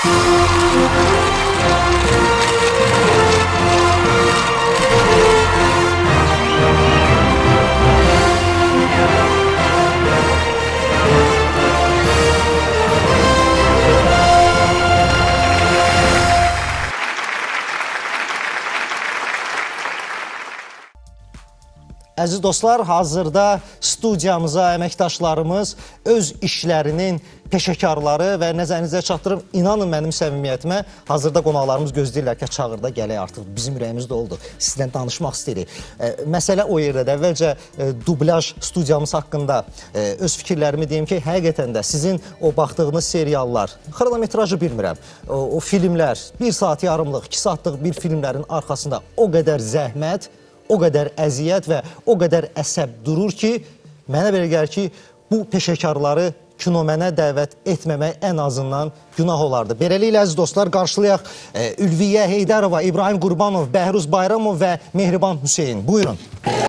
Əziz dostlar, hazırda studiyamıza əməkdaşlarımız öz işlərinin peşəkarları və nəzərinizə çatdırım, inanın mənim səmimiyyətimə, hazırda qonaqlarımız gözləyirlər ki, çağırda gələk artıq, bizim ürəyimiz doldu, sizdən danışmaq istəyirik. Məsələ o yerdədir, əvvəlcə dublaj studiyamız haqqında öz fikirlərimi deyim ki, həqiqətən də sizin o baxdığınız seriallar, xronometrajı bilmirəm, o filmlər, 1 saat yarımlıq, 2 saatlıq bir filmlərin arxasında o qədər zəhmət, o qədər əziyyət və o qədər əsəb durur ki, mənə belə gəlir ki, bu peşəkarları kinomənə dəvət etməmək ən azından günah olardı. Beləliklə, əziz dostlar, qarşılayaq Ülviyə Heydərova, İbrahim Qurbanov, Bəhruz Bayramov və Mehriban Hüseyin. Buyurun.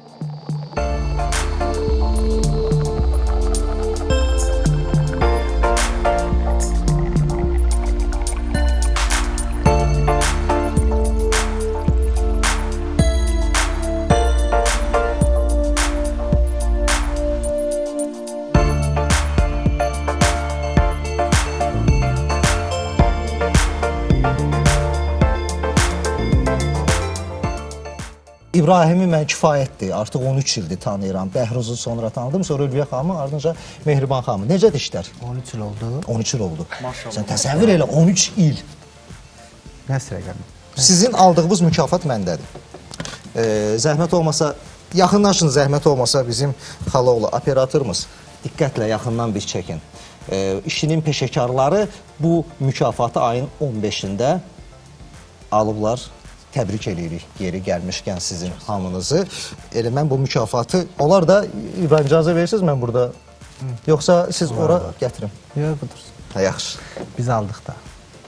İbrahimi mən kifayətdir, artıq 13 ildir tanıyıram. Bəhruzu sonra tanıdım, sonra Ülviyə xanımı, ardınca Mehriban xanımı. Necədir işlər? 13 il oldu. 13 il oldu. Maşallah. Sən təsəvvür elə, 13 il. Nəsə rəqəm? Sizin aldığınız mükafat məndədir. Zəhmət olmasa, yaxınlaşın, zəhmət olmasa bizim Xalaoğlu operatorumuz diqqətlə yaxından bir çəkin. İşinin peşəkarları bu mükafatı ayın 15-də alıblar. Təbrik edirik yeri gəlmişkən sizin hamınızı. Elə mən bu mükafatı, onlar da İbrahim icazə verirsiniz mən burada? Yoxsa siz ora gətirin? Yox, budur. Hə, yaxşı. Biz aldıq da.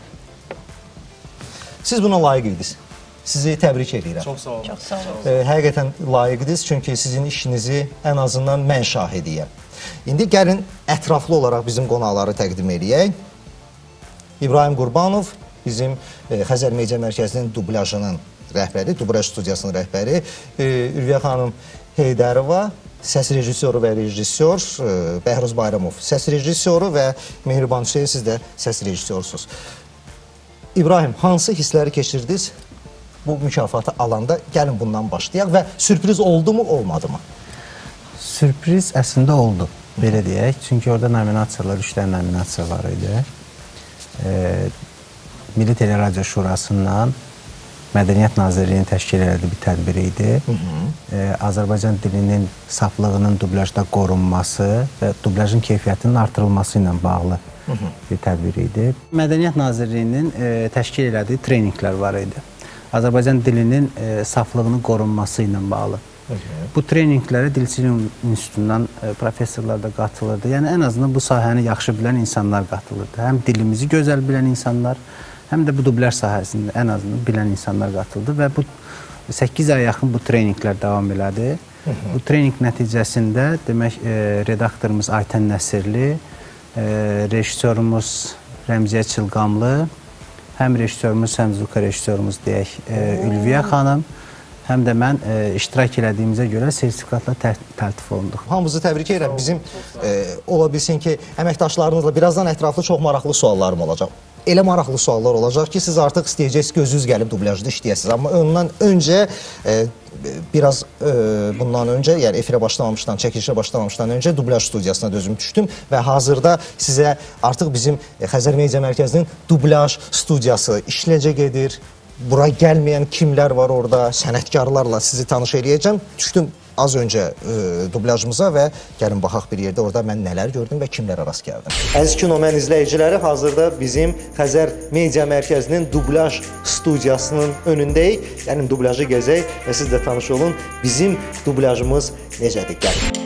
Siz buna layiq idiniz. Sizi təbrik edirəm. Çox sağ olun. Çox sağ olun. Həqiqətən layiq idiniz, çünki sizin işinizi ən azından mən şahidiyəm. İndi gəlin ətraflı olaraq bizim qonaqları təqdim edək. İbrahim Qurbanov, bizim Xəzər Media Mərkəzinin dublajının rəhbəri, dublaj studiyasının rəhbəri, Ülviyə xanım Heydərova, səs rejissoru və rejissor, Bəhruz Bayramov, səs rejissoru və Mehriban Hüseyin, siz də səs rejissorsunuz. İbrahim, hansı hissləri keçirdiniz bu mükafatı alanda? Gəlin bundan başlayaq və sürpriz oldu mu, olmadı mı? Sürpriz əslində oldu, belə deyək. Çünki orada nominasiyalar, 3 dənə nominasiya var idi. Milli Teleradyo Şurasından Mədəniyyət Nazirliyinin təşkil elədiyi bir tədbir idi. Azərbaycan dilinin saflığının dublajda qorunması və dublajın keyfiyyətinin artırılması ilə bağlı bir tədbir idi. Mədəniyyət Nazirliyinin təşkil elədiyi treninqlər var idi. Azərbaycan dilinin saflığının qorunması ilə bağlı. Bu treninqlərə Dilçilik İnstitutundan professorlar da qatılırdı. Yəni, ən azından bu sahəni yaxşı bilən insanlar qatılırdı. Həm dilimizi gözəl bilən insanlar, həm də bu dublaj sahəsində ən azından bilən insanlar qatıldı və bu 8 ay yaxın bu treninqlər davam elədi. Bu treninq nəticəsində demək redaktorumuz Aytən Nəsirli, rejissorumuz Rəmziyə Çılqamlı, həm rejissorumuz, həm Zuka rejissorumuz deyək Ülviyə xanım, həm də mən iştirak elədiyimizə görə sertifikatla təltif olunduq. Hamımızı təbrik edirəm. Bizim ola bilsin ki, əməkdaşlarınızla birazdan ətraflı çox maraqlı suallarım olacaq. Elə maraqlı suallar olacaq ki, siz artıq istəyəcəksiniz, gözünüz gəlib dublajda işləyəsiniz. Amma ondan öncə, biraz bundan öncə, yəni efirə başlamamışdan, çəkilişə başlamamışdan öncə dublaj studiyasına da özüm düşdüm və hazırda sizə artıq bizim Xəzər Media Mərkəzinin dublaj studiyası işləcə gedir. Bura gəlməyən kimlər var orada, sənətkarlarla sizi tanış eləyəcəm. Düşdüm az öncə dublajımıza və gəlin baxaq bir yerdə orada mən nələr gördüm və kimlərə rast gəldim. Əziz Kinomən izləyiciləri, hazırda bizim Xəzər Media Mərkəzinin dublaj studiyasının önündəyik. Gəlin dublajı gəzək və siz də tanış olun. Bizim dublajımız necədir? Gəlin.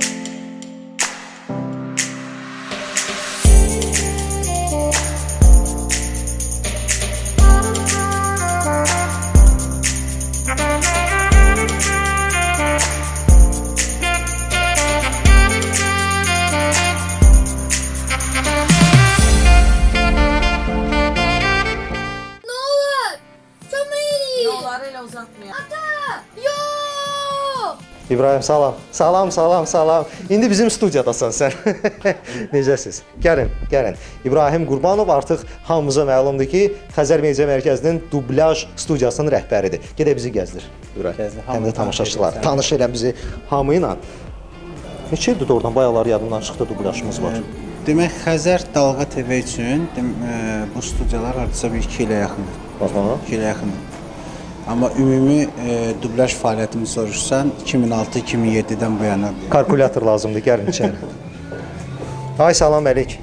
İbrahim salam. Salam. İndi bizim studiyadasan sən. Necəsiz? Gəlin. İbrahim Qurbanov artıq hamımıza məlumdur ki, Xəzər Media Mərkəzinin dublyaj studiyasının rəhbəridir. Gedək bizi gəzdir. İbrahim. Həm də tamaşaçılar. Tanış elə bizi hamı ilə. Neçə ildir oradan bayaqlar yadımdan çıxdı dublyajımız var. Demək, Xəzər Dalğa TV üçün bu studiyalar hardasa 2 ilə yaxındır. 2 ilə yaxındır. Amma ümumi dublyaj fəaliyyətimi soruşsan 2006-2007-dən bu yana. Kalkulyator lazımdır, gəlin içəri. Ay salam əleyküm.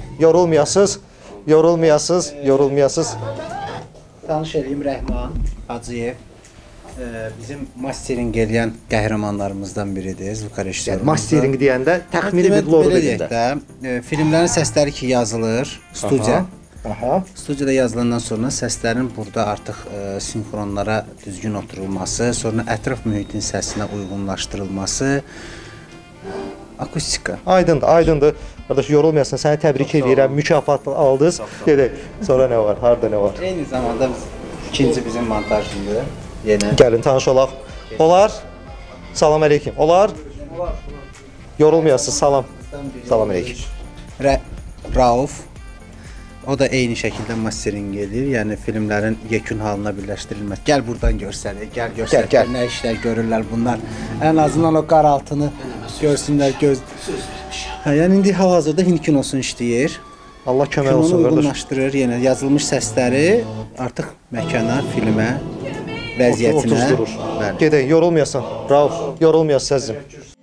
Yorulmayasız. Tanış edeyim, Rəhman Hacıyev. Bizim mastering eləyən qəhrəmanlarımızdan biridir, zvukareşsorumuz. Mastering deyəndə təxmini bir loğu dedikdə. Filmlərin səsləri ki yazılır, studiya. Studiyada yazılandan sonra səslərin burada artıq sinxronlara düzgün oturulması, sonra ətraf mühitin səsinə uyğunlaşdırılması, akustika. Aydındır. Qardaş, yorulmayasan, səni təbrik edirəm, mükafat aldınız. Gedək, sonra nə var, harada nə var? Eyni zamanda ikinci bizim montajımdır. Yenə. Gəlin, tanış olaq. Olar? Salam əleyküm. Olar? Yorulmayasınız, salam. Salam əleyküm. Rauf. O da eyni şəkildə mastering edir, yəni filmlərin yekun halına birləşdirilməsi. Gəl buradan görsənək, gəl görsənək, nə işlər görürlər bunlar. Ən azından o qaraltını görsünlər, Yəni indi hal-hazırda Hind kinosunu işləyir. Allah kömək olsun, qardaş. qardaş. Uyğunlaşdırır, yəni yazılmış səsləri artıq məkana, filmə, vəziyyətinə. Otuzdurur. Gedək, yorulmayasan. Rauf, yorulmayasın səzim.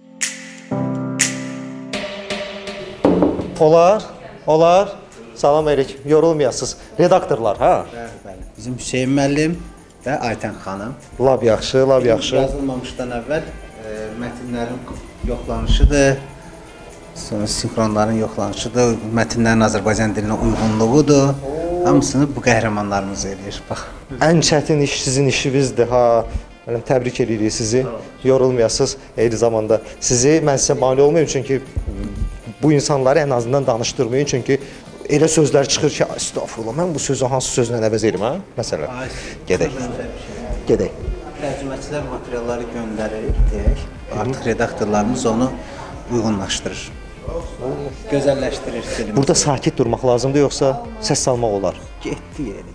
Olar. Salam əleyküm. Yorulmayasınız. Redaktorlar, ha? Bəli. Bizim Hüseyn müəllim və Aytən xanım. Lab yaxşı. Yazılmamışdan əvvəl mətnlərin yoxlanışıdır. Sonra sinxronların yoxlanışıdır. Mətnlərin Azərbaycan dilinə uyğunluğudur. Hamısını bu qəhrəmanlarımız eləyir. Bax. Ən çətin iş sizin işinizdir, ha. Mən təbrik edirik sizi. Yorulmayasınız. Eyni zamanda mən sizə mane olmayım çünki bu insanları ən azından danışdırmayın çünki elə sözlər çıxır ki, estağfurullah, mən bu sözü hansı sözlə əvəz edim, ha? Məsələn. Gedək. Tərcüməçilər materialları göndərir, deyək. Artıq redaktorlarımız onu uyğunlaşdırır. Gözəlləşdirir filmi. Burada sakit durmaq lazımdır, yoxsa səs salmaq olar? Getdi yeri.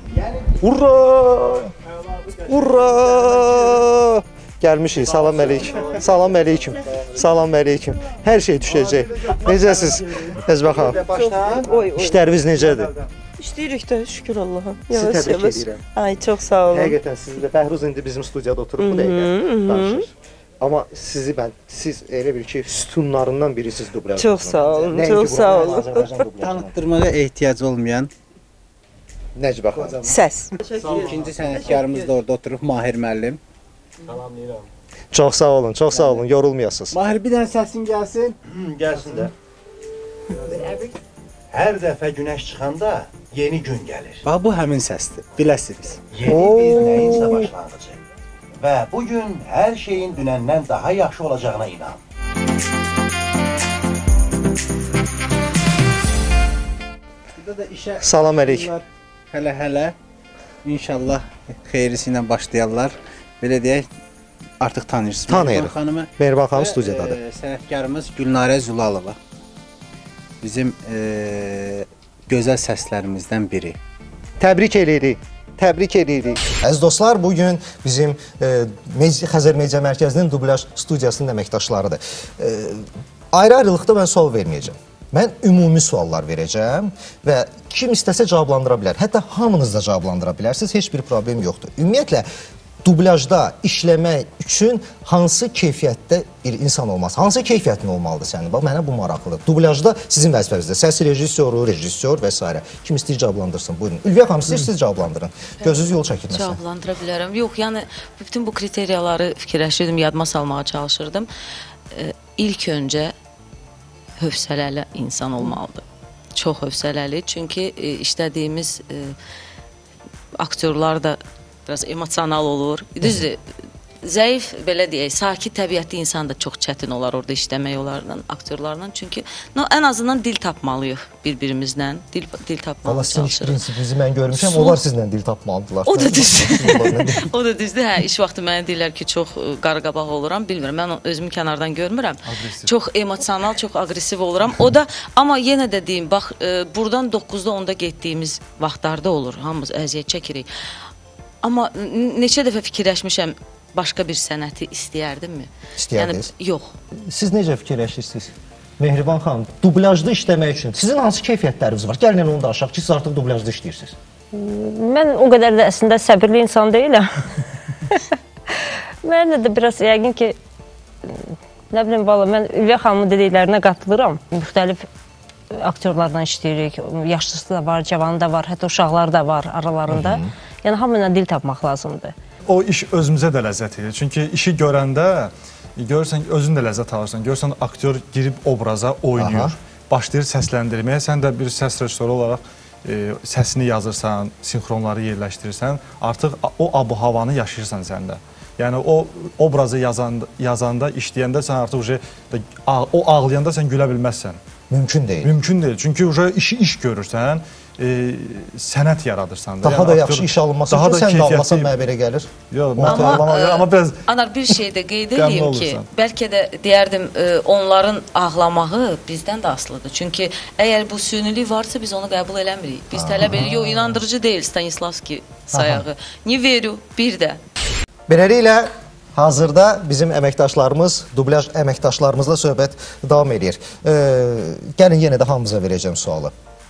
Urra! Gəlmişik, salam əleyküm. Hər şey düşəcək. Necəsiz, Nəzbə xanım? İşləriniz necədir? İşləyirik də, şükür Allaha. Sizi təbrik edirəm. Ay, çox sağ olun. Həqiqətən sizi də Bəhruz indi bizim studiyada oturub bu dəqiqə danışır. Amma siz elə bir ki, sütunlarından birisiniz dublyajın. Çox sağ olun, çox sağ olun. Tanıtdırmağa ehtiyac olmayan Nəcbə xanım. Səs. İkinci sənətkarımız da orada oturub, Mahir müəllim. Çox sağ olun, yorulmayasınız. Mahir, bir dənə səsin gəlsin. Gəlsin də. Hər dəfə günəş çıxanda yeni gün gəlir. Bax, bu həmin səsdir, biləsiniz. Yeni bir nəyinsə başlanğıcı. Və bugün hər şeyin dünəndən daha yaxşı olacağına inan. Burada da işə Salam əleyküm. Hələ inşallah xeyrisi ilə başlayarlar. Belə deyək, artıq tanıyırsınız. Tanıyırıq. Mehriban xanım studiyadadır. Sənətkarımız Gülnarə Zulalova. Bizim gözəl səslərimizdən biri. Təbrik edirik. Əziz dostlar, bugün bizim Xəzər Media Mərkəzinin dublyaj studiyasının əməkdaşlarıdır. Ayrı-ayrılıqda mən sual verməyəcəm. Mən ümumi suallar verəcəm və kim istəsə cavablandıra bilər. Hətta hamınız da cavablandıra bilərsiniz, heç bir problem yoxdur. Ümumiyyətlə, dublyajda işləmək üçün hansı keyfiyyətdə bir insan olması, hansı keyfiyyətin olmalıdır sənin? Bax, mənə bu maraqlıdır. Dublyajda sizin vəzifənizdə səs rejissoru, rejissor və s. Kim istəyir cavablandırsın? Buyurun. Ülviyə xanım, siz cavablandırın. Gözünüz yol çəkilməsin. Cavablandıra bilərəm. Yox, yəni bütün bu kriteriyaları fikirləşirdim, yadıma salmağa çalışırdım. İlk öncə hövsələli insan olmalıdır. Çox hövsələli. Çünki işlədiyimiz aktyorlar da biraz emosional olur. Düzdür, zəif, belə deyək, sakit təbiətli insan da çox çətin olar orada işləmək onlarla, aktyorlarla. Çünki ən azından dil tapmalıyıq bir-birimizlə, dil tapmalı Valla sizin iş çalışırıq. prinsipinizi mən görmüşəm, onlar sizlə dil tapmalıdırlar. O da düzdür. O da düzdür. Hə, iş vaxtı mənə deyirlər ki, çox qaraqabaq oluram, bilmirəm. Mən özümü kənardan görmürəm. Çox emosional, çox aqressiv oluram. O da, amma yenə də deyim, bax, buradan 9-da 10-da getdiyimiz vaxtlarda olur. Hamımız əziyyət çəkirik. Amma neçə dəfə fikirləşmişəm, başqa bir sənəti istəyərdimmi? İstəyərdiniz? Yəni, yox. Siz necə fikirləşirsiniz? Mehriban xanım, dublajda işləmək üçün sizin hansı keyfiyyətləriniz var? Gəlin onu danışaq ki, siz artıq dublajda işləyirsiniz. Mən o qədər də əslində səbirli insan deyiləm. Mən də biraz yəqin ki, nə bilim, valla mən Ülviyə xanımın dediklərinə qatılıram. Müxtəlif aktyorlarla işləyirik, yaşlısı da var, cavanı da var, hətta uşaqlar da var aralarında. Yəni, hamıyla dil tapmaq lazımdır. O iş özümüzə də ləzzət edir. Çünki işi görəndə, görürsən, özün də ləzzət alırsan. Görürsən, aktyor girib obraza, oynayır, başlayır səsləndirməyə. Sən də bir səs rejissoru olaraq səsini yazırsan, sinxronları yerləşdirirsən, artıq o abu-havanı yaşayırsan səndə. Yəni, o obrazı yazanda, işləyəndə sən artıq o ağlayanda sən gülə bilməzsən. Mümkün deyil. Mümkün deyil. Çünki işi iş görürsən, sənət yaradırsan da. Daha da yaxşı iş alınması üçün sən də almasan mənə belə gəlir. Yox, amma biraz... Anar, bir şey də qeyd edeyim ki, bəlkə də deyərdim, onların ağlamağı bizdən də asılıdır. Çünki əgər bu sünilik varsa, biz onu qəbul eləmirik. Biz tələb edirik, o inandırıcı deyil Stanislavski sayağı. Ni veru, bir də. Beləliklə, hazırda bizim əməkdaşlarımız, dublaj əməkdaşlarımızla söhbət davam edir. Gəlin, yenə də hamımıza verəcəm sualı.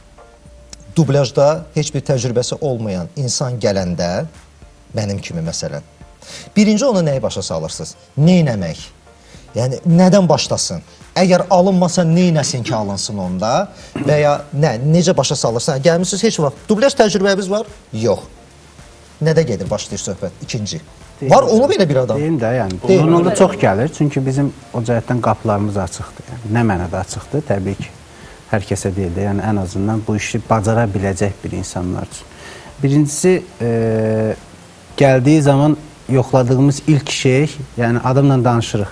Dublajda heç bir təcrübəsi olmayan insan gələndə, mənim kimi məsələn, birinci ona nəyi başa salırsınız? Neynəmək? Yəni, nədən başlasın? Əgər alınmasa, neynəsin ki, alınsın onda? Və ya necə başa salırsın? Gəlmişsiniz, heç vaxt dublaj təcrübəmiz var? Yox. Nədə gedir, başlayır söhbət? İkinci. Var, onu belə bir adam. Deyim də, yəni, onunla çox gəlir. Çünki bizim o cəhətdən qapılarımız açıqdır. Yəni, nə mənədə açıqdır, təbii ki. Hər kəsə deyil də, yəni ən azından bu işi bacara biləcək bir insanlar üçün. Birincisi, gəldiyi zaman yoxladığımız ilk şey, yəni adamla danışırıq.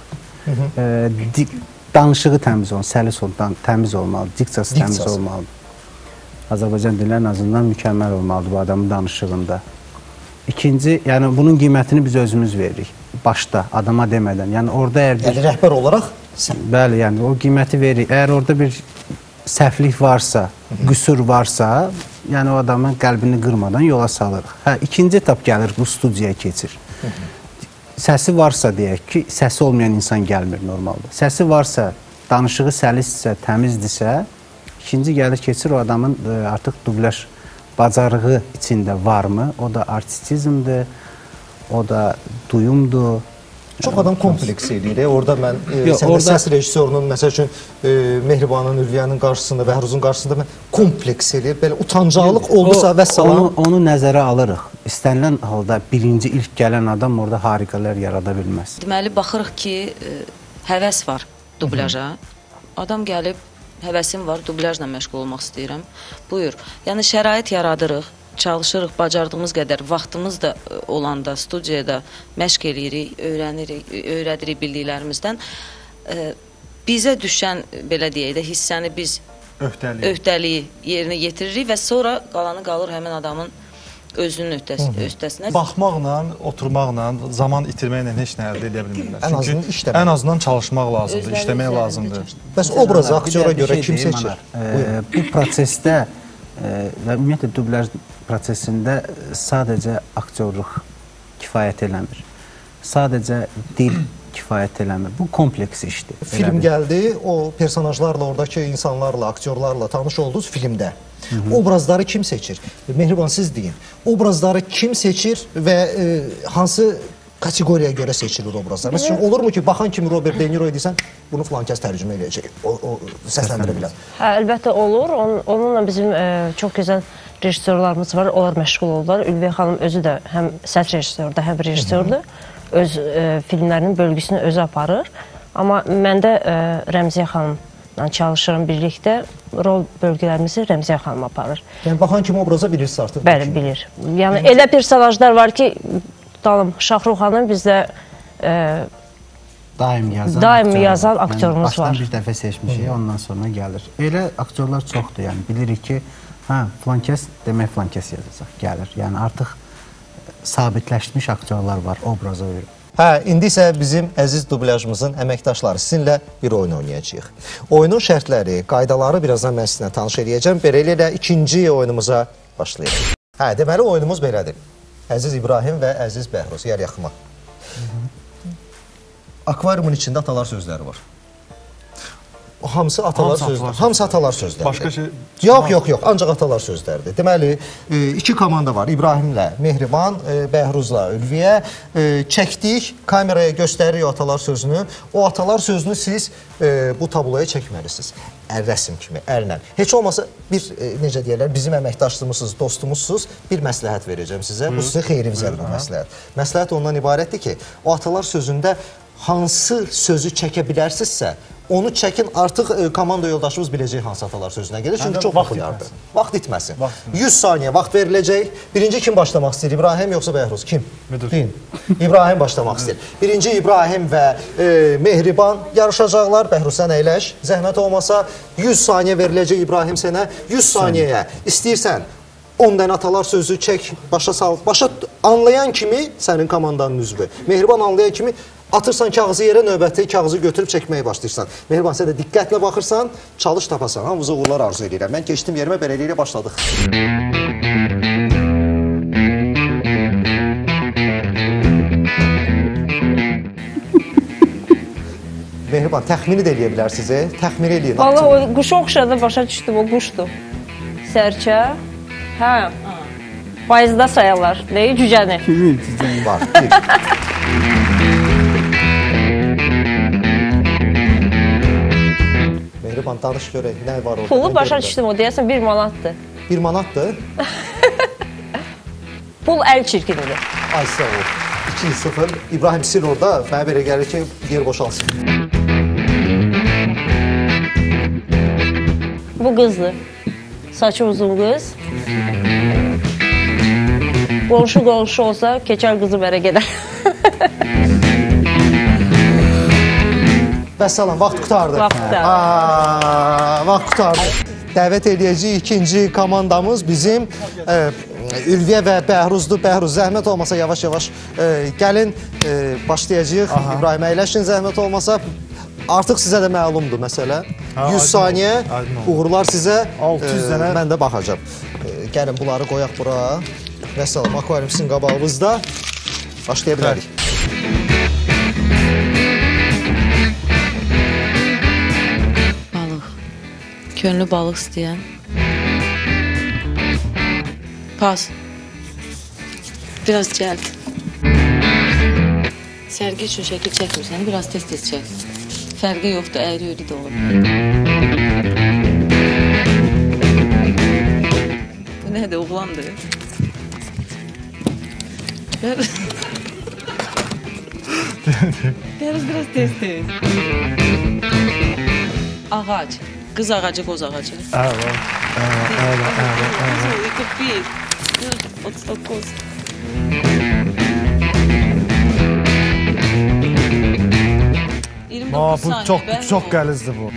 Danışığı təmiz olmalı, səlis təmiz olmalı, diksiyası təmiz olmalıdır. Azərbaycan dili ən azından mükəmməl olmalıdır bu adamın danışığında. İkinci, yəni bunun qiymətini biz özümüz veririk. Başda, adama demədən. Yəni orada əgər bir... Yəni rəhbər olaraq sən? Bəli, yəni o qiyməti veririk. Əgər orada bir səhvlik varsa, qüsur varsa, yəni o adamın qəlbini qırmadan yola salırıq. Hə, ikinci etap gəlir, bu studiyaya keçir. Səsi varsa deyək ki, səsi olmayan insan gəlmir normalda. Səsi varsa, danışığı səlisdirsə, təmizdirsə, ikinci gəlir, keçir o adamın artıq dublaj bacarığı içində varmı? O da artistizmdir, o da duyumdur. Çox adam kompleks edir. Orada mən səs rejissorunun, məsəl üçün, Mehribanın, Ülviyanın qarşısında, Bəhruzun qarşısında mən kompleks edir. Belə utancaqlıq oldusa və salam. Onu nəzərə alırıq. İstənilən halda birinci ilk gələn adam orada harikalar yarada bilməz. Deməli, baxırıq ki, həvəs var dublaja. Adam gəlib, həvəsim var, dublajla məşğul olmaq istəyirəm. Buyur. Yəni, şərait yaradırıq. Çalışırıq, bacardığımız qədər, vaxtımız da olanda, studiyada məşq eləyirik, öyrədirik bildiklərimizdən. Bizə düşən, belə deyək də, hissəni biz öhdəliyi yerinə yetiririk və sonra qalanı qalır həmin adamın özünün öhdəsinə. Baxmaqla, oturmaqla, zaman itirməklə heç nə əldə edə bilmirlər. Ən azından işləmək. Ən azından çalışmaq lazımdır, işləmək lazımdır. Bəs obrazı aktyora görə kim seçir? Bu prosesdə və ümumiyyətlə dublaj prosesində sadəcə aktyorluq kifayət eləmir. Sadəcə dil kifayət eləmir. Bu kompleks işdir. Film gəldi, o personajlarla, oradakı insanlarla, aktyorlarla tanış oldunuz filmdə. Obrazları kim seçir? Mehriban, siz deyin. Obrazları kim seçir və hansı kateqoriyaya görə seçilir obrazlar? Məsələn, olurmu ki, baxan kimi Robert De Niro'ya deysən, bunu filan kəs tərcümə eləyəcək, o səsləndirə bilər? Hə, əlbəttə olur. Onunla bizim çox gözəl rejissorlarımız var, onlar məşğul olurlar. Ülviyə xanım özü də həm səs rejissorudur, həm rejissordur. Öz filmlərinin bölgüsünü özü aparır. Amma mən də Rəmziyə xanımla çalışırım birlikdə. Rol bölgülərimizi Rəmziyə xanım aparır. Yəni, baxan kimi obraza bilirsiniz artıq? Bəli, bilir. Yəni, elə personajlar var ki, Şahrux xanım bizdə daim yazan aktyorumuz başdan var. bir dəfə seçmişik, ondan sonra gəlir. Elə aktyorlar çoxdur, yəni bilirik ki, filan kəs demək filan kəs yazacaq, gəlir. Yəni artıq sabitləşmiş aktyorlar var, obraza uyğun. İndi isə bizim əziz dublyajımızın əməkdaşları sizinlə bir oyun oynayacağıq. Oyunun şərtləri, qaydaları birazdan mən sizinlə tanış edəcəm. Beləliklə ikinci oyunumuza başlayaq. Deməli oyunumuz belədir. Əziz İbrahim və əziz Bəhruz, yer yaxıma. Akvariumun içində atalar sözləri var. Hamısı atalar sözləri. Hamısı atalar sözləri. Başqa şey... Yox, ancaq atalar sözləridir. Deməli, iki komanda var. İbrahimlə Mehriban, Bəhruzla Ülviyə. Çəkdik, kameraya göstəririk o atalar sözünü. O atalar sözünü siz bu tabloya çəkməlisiniz. Rəsm kimi, əllə. Heç olmasa bir, necə deyərlər, bizim əməkdaşlığımızsınız, dostumuzsuz bir məsləhət verəcəm sizə. Bu sizin xeyrinizədir bu məsləhət. Məsləhət ondan ibarətdir ki, o atalar sözündə hansı sözü çəkə bilərsinizsə, onu çəkin, artıq komanda yoldaşımız biləcək hansı atalar sözünə gelir. Çünki çox populyardır. Vaxt itməsin. 100 saniyə vaxt veriləcək. Birinci kim başlamaq istəyir? İbrahim yoxsa Bəhruz? Kim? Deyin. İbrahim başlamaq istəyir. Birinci İbrahim və Mehriban yarışacaqlar. Bəhruz sən əyləş. Zəhmət olmasa 100 saniyə veriləcək İbrahim sənə. 100 saniyəyə istəyirsən 10 dənə atalar sözü çək, başa sal. Başa anlayan kimi sənin komandanın üzvü. Mehriban anlayan kimi atırsan kağızı yerə, növbəti kağızı götürüb çəkməyə başlayırsan. Mehriban, sən də diqqətlə baxırsan, çalış tapasan. Hamımıza uğurlar arzu edirəm. Mən keçdim yerimə, beləliklə başladıq. Mehriban, təxmini də eləyə bilərsiniz, təxmini eləyin. Valla o quşa oxşadı, başa düşdüm, o quşdur. Sərçə, bayızda sayarlar, deyil, cücəni. Var, Mehriban, danış görək, nə var orada? Pulu başa düşdüm, o deyəsən 1 manatdır. 1 manatdır? Pul əl çirkinidir. Ay, sağ ol. 2-0. İbrahim, sil orada, mənə belə gəlir ki, yer boşalsın. Bu qızdır. Saçı uzun qız. Qonşu olsa, keçər qızı bərə gedər. Bəs salam, vaxt qutardı. Vaxt qutardı. Dəvət edəcəyik ikinci komandamız bizim Ülviyə və Bəhruzdur. Bəhruz, zəhmət olmasa yavaş-yavaş gəlin, başlayacağıq. İbrahim, əyləşin, zəhmət olmasa. Artıq sizə də məlumdur məsələ. 100 saniyə, uğurlar sizə. 600 dənə. Mən də baxacam. Gəlin, bunları qoyaq bura. Və salam, akvarium sizin qabağımızda. Başlaya bilərik. Könlü balıq istəyən. Pas. Biraz cəld. Sərgi üçün şəkil çəkmirsən, biraz tez-tez çək. Fərqi yoxdur, əyri-üyrü də olur. Bu nədir, oğlandır? Biraz tez-tez. Ağac. Qız ağacı, qoz ağacı. Əvə. 41, 39. Bu çox qəlizdir bu.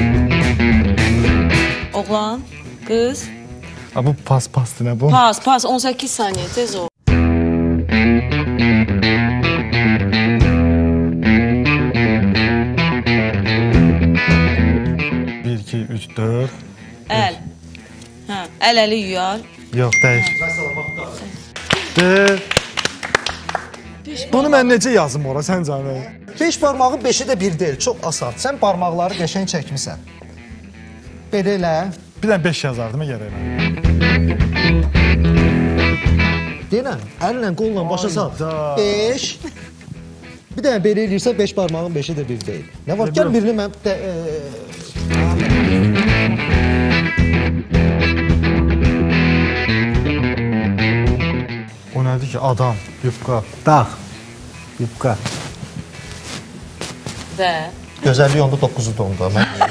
Oğlan, qız. Bu pas-pasdır nə bu? Pas, 18 saniyə, tez ol. 4. Əl. Əl-əli yuyar. Yox, dəyiş. Bunu mən necə yazım ora, sən canı? 5 barmağın 5-i də bir deyil, çox asan. Sən barmaqları qəşəng çəkmisən. Belə elə. Bir dənə 5 yazardım, gərək mən. Deyiləm, əllə, qolla başa sal. 5. Bir dənə belə eləyirsən, 5 barmağın 5-i də bir deyil. Nə var? Gəl birini mən... O nədir ki? Adam, yufqa. Dağ, yufqa. Və? Gözəllik onda 9-u onda.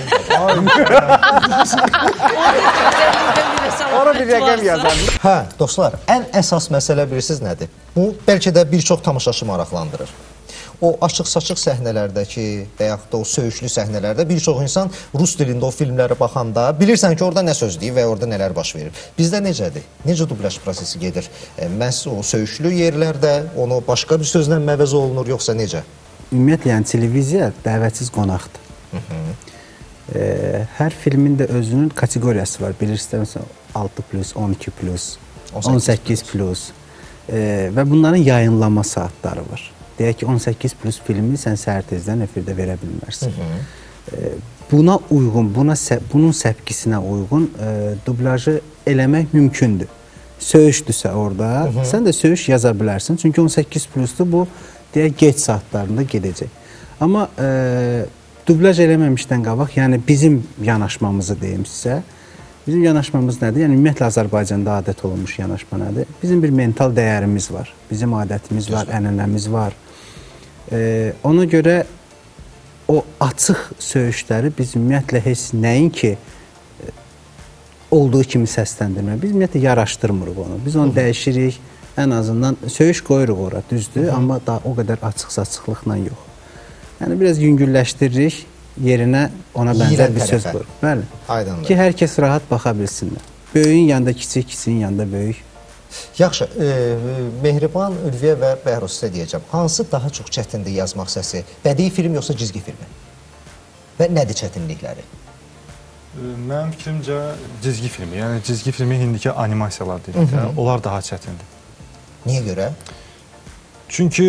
Ora bir rəqəm yazalım. Hə, dostlar, ən əsas məsələ bilirsiniz nədir? Bu, bəlkə də bir çox tamaşaçı maraqlandırır. o açıq-saçıq səhnələrdəki və yaxud da o söyüşlü səhnələrdə bir çox insan rus dilində o filmlərə baxanda bilirsən ki, orada nə söz deyir və orada nələr baş verir. Bizdə necədir? Necə dublyaj prosesi gedir? Məhz o söyüşlü yerlərdə onu başqa bir sözlə məvəz olunur, yoxsa necə? Ümumiyyətlə, yəni televiziya dəvətsiz qonaqdır. Hər filmin də özünün kateqoriyası var. Bilirsiniz, 6+, 12+, 18+. Və bunların yayınlanma saatları var. Deyək ki, 18+ filmi sən səhər tezdən efirdə verə bilmərsən. Buna uyğun, bunun səpkisinə uyğun dublyajı eləmək mümkündür. Söyüşdürsə orada, sən də söyüş yaza bilərsən. Çünki 18+-dur, bu deyək, geç saatlarında gedəcək. Amma dublyaj eləməmişdən qabaq, yəni bizim yanaşmamızı deyim sizə, bizim yanaşmamız nədir? Yəni, ümumiyyətlə, Azərbaycanda adət olunmuş yanaşma nədir? Bizim bir mental dəyərimiz var, bizim adətimiz var, ənənəmiz var. Ona görə o açıq söyüşləri biz ümumiyyətlə heç nəyin ki, olduğu kimi səsləndirmək. Biz ümumiyyətlə yaraşdırmırıq onu. Biz onu dəyişirik, ən azından söyüş qoyuruq ora, düzdür, amma daha o qədər açıq-saçıqlıqla yox. Yəni, biraz yüngülləşdiririk, yerinə ona bənzər bir söz qoyuruq. Bəli. Aydındır. Ki, hər kəs rahat baxa bilsinlər. Böyüyün yanında kiçik, kiçiyin yanında böyük. Yaxşı, Mehriban, Ülviyə və Bəhruz sizə deyəcəm. Hansı daha çox çətindir yazmaq səsi? Bədii film yoxsa cizgi filmi? Və nədir çətinlikləri? Mənim fikrimcə cizgi filmi, yəni cizgi filmi indiki animasiyalar deyirik, onlar daha çətindir. Niyə görə? Çünki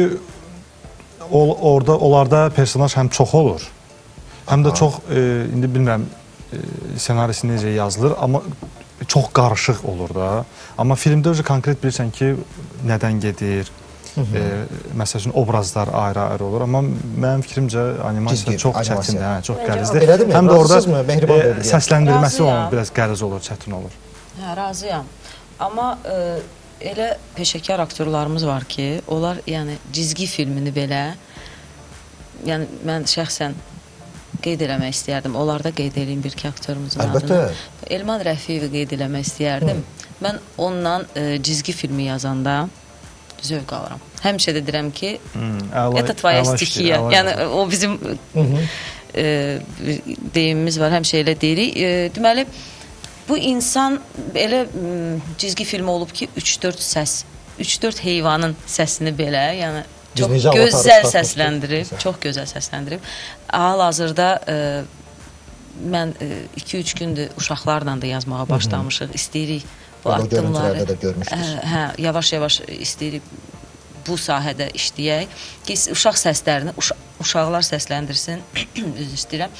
onlarda personaj həm çox olur, həm də çox, indi bilmirəm, senarisi necə yazılır, amma çox qarışıq olur da. Amma filmdə özü konkret bilirsən ki, nədən gedir, məsəl üçün obrazlar ayrı-ayrı olur. Amma mənim fikrimcə animasiya çox çətindir, çox qəlizdir. Həm də orada səsləndirməsi onun biraz qəliz olur, çətin olur. Hə, razıyam. Amma elə peşəkar aktyorlarımız var ki, onlar yəni cizgi filmini belə, yəni mən şəxsən qeyd eləmək istəyərdim. Onlarda qeyd edeyim bir-iki aktörümüzün adını. Elman Rəfiyevi qeyd eləmək istəyərdim. Mən onunla cizgi filmi yazanda zövq alıram. Həmişə də deyirəm ki, это твоя стихия. Yəni, o bizim deyimimiz var, həmişə elə deyirik. Deməli, bu insan elə cizgi filmi olub ki, 3-4 səs, 3-4 heyvanın səsini belə, yəni çox gözəl səsləndirib, çox gözəl səsləndirib. Hal-hazırda mən 2-3 gündür uşaqlarla da yazmağa başlamışıq, istəyirik bu addımları. Yavaş-yavaş istəyirik bu sahədə işləyək ki, uşaq səslərini, uşaqlar səsləndirsin, üzr istəyirəm,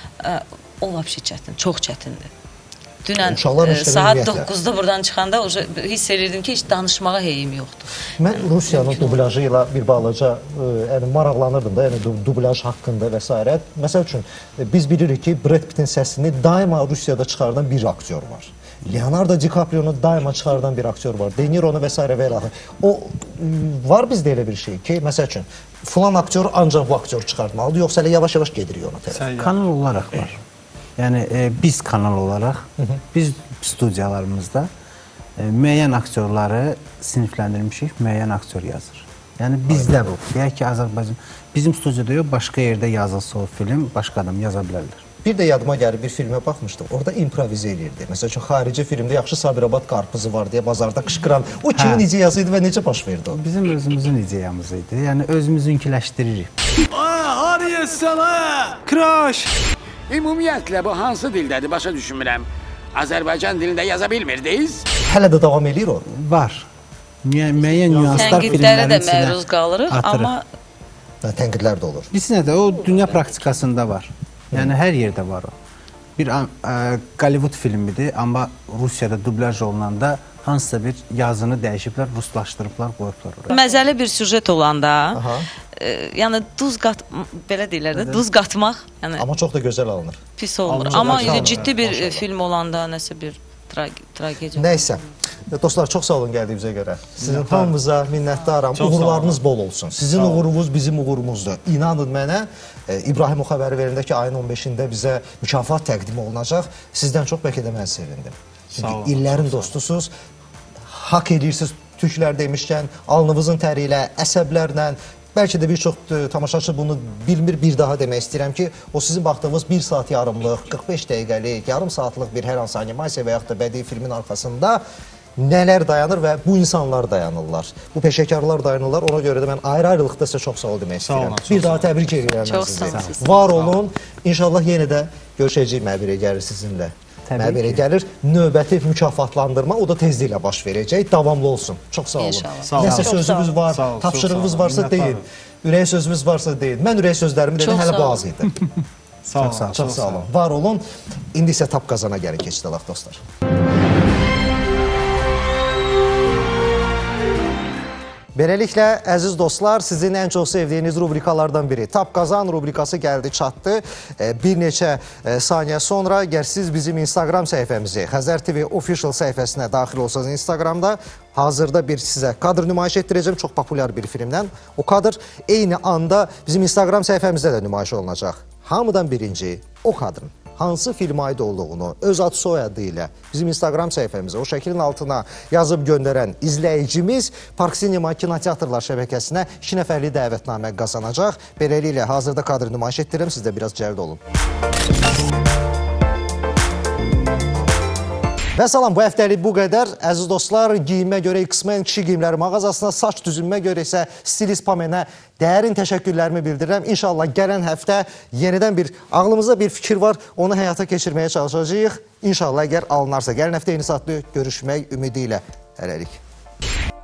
o vəbşi çətin, çox çətindir. Dünən saat 9-da buradan çıxanda hiss edirdim ki, heç danışmağa heyim yoxdur. Mən Rusiyanın dublyajı ilə bir balaca maraqlanırdım da, yəni dublyaj haqqında və s. Məsəl üçün, biz bilirik ki, Brad Pitt'in səsini daima Rusiyada çıxardan bir aktyor var. Leonardo DiCaprio'nu daima çıxardan bir aktyor var. De Niro'nu və s. və ilə. O, var bizdə elə bir şey ki, məsəl üçün, filan aktyor ancaq bu aktyor çıxartmalıdır, yoxsa elə yavaş-yavaş gedirik ona tərəf. Kanal olaraq var. Yəni, biz kanal olaraq, biz studiyalarımızda müəyyən aktyorları sinifləndirmişik, müəyyən aktyor yazır. Yəni, bizdə bu. Deyək ki, Azərbaycan, bizim studiyada yox, başqa yerdə yazılsa o film, başqa adam yaza bilərlər. Bir də yadıma gəlib bir filmə baxmışdım, orada improvizə edirdi. Məsəl üçün, xarici filmdə yaxşı Sabirabad qarpızı var deyə bazarda qışqıran, o kimin ideyası idi və necə baş verdi o? Bizim özümüzün ideyamız idi, yəni özümüzünkiləşdiririk. Hariyə sənə, kraş! Ümumiyyətlə, bu hansı dildədir, başa düşünmürəm. Azərbaycan dilində yaza bilmirdiniz? Hələ də davam edir o? Var. Müəyyən nüanslar filmlərin içinə də məruz qalırıq, amma... Tənqidlər də olur. Bilsinə də, o dünya praktikasında var. Yəni, hər yerdə var o. Bir Gollywood filmidir, amma Rusiyada dublyaj olunanda hansısa bir yazını dəyişiblər, ruslaşdırıblar, qoyublar oraya. Məzəli bir süjet olanda, yəni belə deyirlər də, duz qatmaq, amma çox da gözəl alınır. Pis olmur. Amma ciddi bir film olanda nəsə bir tragediya. Nəysə, dostlar, çox sağ olun gəldiyimizə görə. Sizin hamımıza minnətdaram. Uğurlarınız bol olsun. Sizin uğurunuz bizim uğurumuzdur. İnanın mənə, İbrahim o xəbəri verində ki, ayın 15-də bizə mükafat təqdim olunacaq. Sizdən çox bəlkə də mən sevindim. Çünki illərin dostusuz, haqq edirsiniz türklər demişkən, alnınızın təri ilə, əsəblərlə, bəlkə də bir çox tamaşaçı bunu bilmir, bir daha demək istəyirəm ki, o sizin baxdığınız 1 saat yarımlıq, 45 dəqiqəlik, yarım saatlıq bir hər hansı animasiya və yaxud da bədii filmin arxasında nələr dayanır və bu insanlar dayanırlar. Bu peşəkarlar dayanırlar. Ona görə də mən ayrı-ayrılıqda sizə çox sağ ol demək istəyirəm. Bir daha təbrik edirəm Çox sizi. sağ olun. Var olun. İnşallah yenə də görüşəcəyik Məbirə gəlir sizinlə. Məbirə gəlir. Növbəti mükafatlandırma o da tezliklə baş verəcək. Davamlı olsun. Çox sağ olun. İnşallah. Nəsə sözünüz var, tapşırığınız varsa deyin. Ürək sözünüz varsa deyin. Mən ürək sözlərimi dedim, hələ bu az idi. Çox sağ olun. Var olun. İndi isə Tap Qazana gəlin keçdilər dostlar. Beləliklə, əziz dostlar, sizin ən çox sevdiyiniz rubrikalardan biri Tap Qazan rubrikası gəldi, çatdı. Bir neçə saniyə sonra əgər siz bizim Instagram səhifəmizi, Xəzər TV Official səhifəsinə daxil olsanız Instagramda, hazırda bir sizə kadr nümayiş etdirəcəm, çox populyar bir filmdən. O kadr eyni anda bizim Instagram səhifəmizdə də nümayiş olunacaq. Hamıdan birinci o kadrın hansı filmə aid olduğunu öz ad soyadı ilə bizim Instagram səhifəmizə, o şəklin altına yazıb göndərən izləyicimiz Park Sinema Kinoteatrlar şəbəkəsinə 2 nəfərlik dəvətnamə qazanacaq. Beləliklə, hazırda kadr nümayiş etdirirəm, siz də biraz cəlb olun. Və salam, bu həftəlik bu qədər. Əziz dostlar, giyinmə görə X-Men kişi giyimləri mağazasına, saç düzünmə görə isə stilist Pamenə dərin təşəkkürlərimi bildirirəm. İnşallah gələn həftə yenidən bir ağlımızda bir fikir var, onu həyata keçirməyə çalışacağıq. İnşallah əgər alınarsa, gələn həftə yeni saatlı görüşmək ümidi ilə. Hələlik.